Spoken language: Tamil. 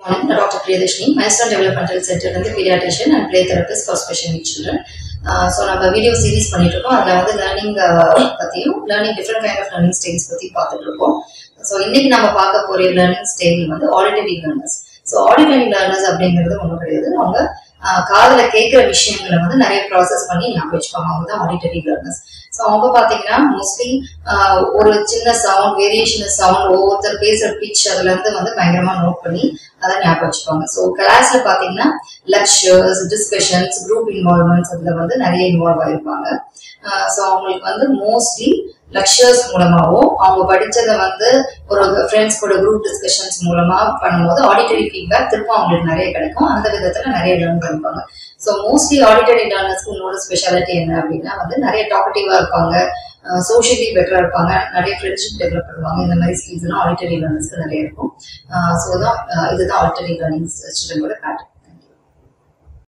Morning, Dr. Priyadashini, Milestone Developmental Center and the pediatrician and play therapist for special needs children. So நம்ம வீடியோ சீரிஸ் பண்ணிட்டு இருக்கோம். அதுல வந்து learning different kind of learning styles பத்தி பார்த்துட்டு இருக்கோம். ஸோ இன்னைக்கு நம்ம பார்க்க போற லேர்னிங் ஸ்டைல் வந்து auditory learners. So auditory learners அப்படிங்கிறது ஒன்றும் கிடையாது. அவங்க காதுல கேட்கிற விஷயங்களை வந்து நிறைய ப்ராசஸ் பண்ணி ஞாபகம் வச்சுப்பாங்க. அவங்க தான் ஆடிட்டரி லேர்னர்ஸ். ஸோ அவங்க பார்த்தீங்கன்னா மோஸ்ட்லி ஒரு சின்ன சவுண்ட் வேரியேஷன் சவுண்ட் ஒவ்வொருத்தர் பேசுற பிச் அதுல இருந்து வந்து பயங்கரமா நோட் பண்ணி அதை ஞாபகம் வச்சுப்பாங்க. ஸோ கிளாஸ்ல பார்த்தீங்கன்னா லெக்சர்ஸ், டிஸ்கஷன்ஸ், குரூப் இன்வால்வ்மெண்ட்ஸ் அதுல வந்து நிறைய இன்வால்வ் ஆயிருப்பாங்க. ஸோ அவங்களுக்கு வந்து மோஸ்ட்லி லெக்சர்ஸ் மூலமாவோ அவங்க படிச்சதை வந்து ஒரு ஃப்ரெண்ட்ஸ் கூட குரூப் டிஸ்கஷன்ஸ் மூலமா பண்ணும்போது ஆடிட்டரி ஃபீட்பேக் திரும்ப அவங்களுக்கு நிறைய கிடைக்கும். அந்த விதத்துல நிறைய லேர்ன் பண்ணிப்பாங்க. ஸோ மோஸ்ட்லி ஆடிட்டரி லேர்னர்ஸ்க்கு இன்னொரு ஸ்பெஷாலிட்டி என்ன அப்படின்னா வந்து நிறைய டாக்கட்டிவா இருப்பாங்க, சோஷியலி பெட்டரா இருப்பாங்க, நிறைய ஃப்ரெண்ட்ஷிப் டெவலப் பண்ணுவாங்க. இந்த மாதிரி ஸ்கில்ஸ் எல்லாம் ஆடிட்டரி லேர்னர்ஸ்க்கு நிறைய இருக்கும். ஸோ இதுதான் ஆடிட்டரி லேர்னிங் சில்ட்ரனோட பேட்டர்ன்.